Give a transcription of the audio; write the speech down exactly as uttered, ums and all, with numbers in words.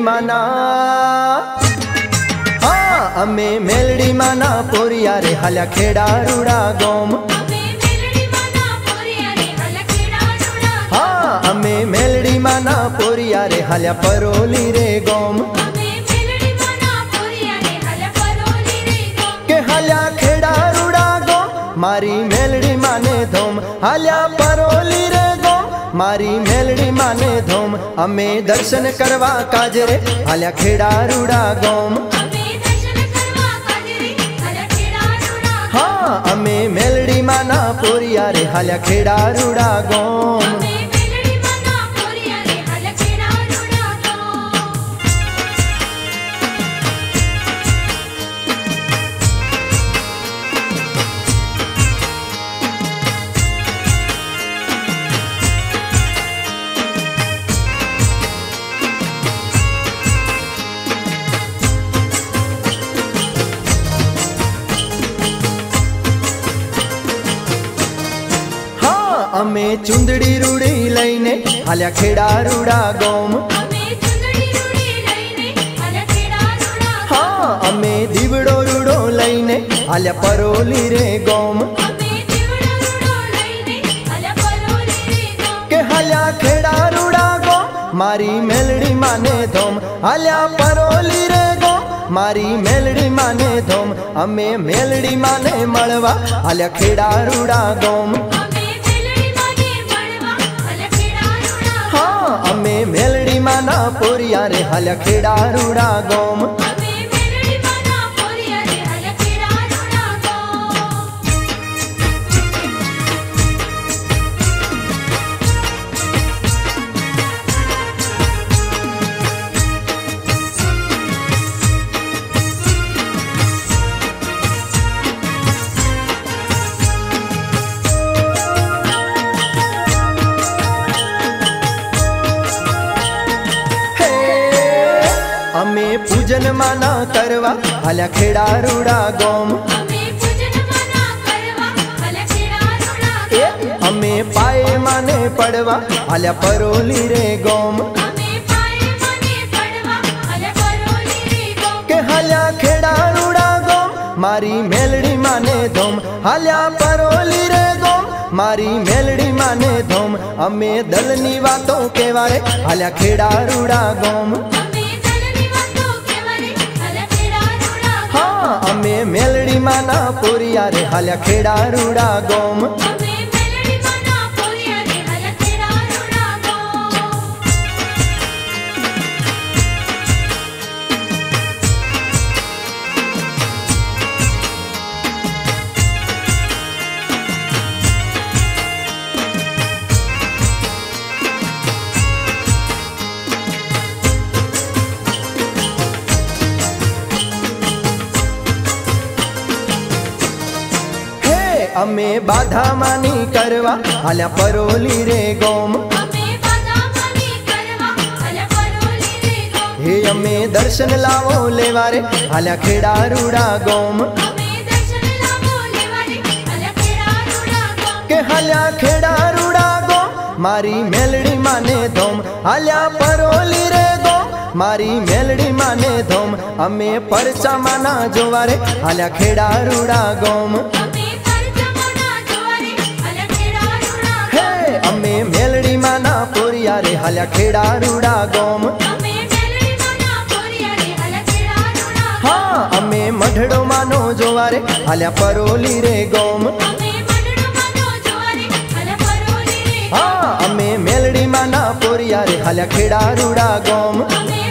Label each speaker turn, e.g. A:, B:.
A: माना हाँ अमे मेलडी माना पोरिया रे हाल्या खेड़ा रूड़ा गोम। हाँ अमे मेलडी माना पोरिया रे हाल्या परोली रे गोम। के हाल्या खेड़ा रूड़ा गोम मारी मेलडी माने धोम। हाल्या परोली रे गोम मारी मेलडी माने धोम। अमे दर्शन करवा काजरे हाल्या खेड़ा रूड़ा गोम। हाँ अमे मेलडी माना पोरिया रे हाल्या खेड़ा रूड़ा गोम। अमे चुंदड़ी रूड़ी लईने हाल्या खेड़ा रूड़ा गोम। हाँ अमे दीवड़ो रूड़ो लईने हाल्या परोली रे गोम। के हाल्या खेड़ा रूड़ा गोम मारी मेलडी माने धोम। हाल्या परोली रे गोम मारी मेलडी माने धोम। अमे मेलडी माने मळवा हाल्या खेड़ा रूड़ा गोम। अमे मेलडी माना पोरिया रे हाल्या खेड़ा रूड़ा गोम। अमे पूजन माना करवा हाल्या खेड़ा रूड़ा गोम। अमे पाए माने पड़वा हाल्या परोली रे गोम। के हाल्या खेड़ा रूड़ा गोम मारी मेलडी माने धोम। हाल्या परोली रे गोम मारी मेलडी माने धोम। अमे दलनी वातो केवारे हाल्या खेड़ा रूड़ा गोम। अमे मेलडी माना पोरिया रे हाल्या खेड़ा रूड़ा गोम। अमे बाधा मानी करवा हाल्या परोली रे गोम। हे अमे दर्शन लावो लेवा रे हाल्या खेड़ा रूड़ा गोम। के हाल्या खेड़ा रूड़ा गोम मारी मेलडी माने धोम। हाल्या परोली रे गोम मारी मेलडी माने धोम। अमे परचा माना जोवा रे हाल्या खेड़ा रूड़ा गोम। अमे मेलडी माना पोरिया रे हाल्या खेड़ा रूड़ा गोम। हाँ अमे मढड़ो मानो जोवा रे हाल्या परोली रे गोम। हाँ अमे मेलडी माना पोरिया रे हाल्या खेड़ा रूड़ा गोम।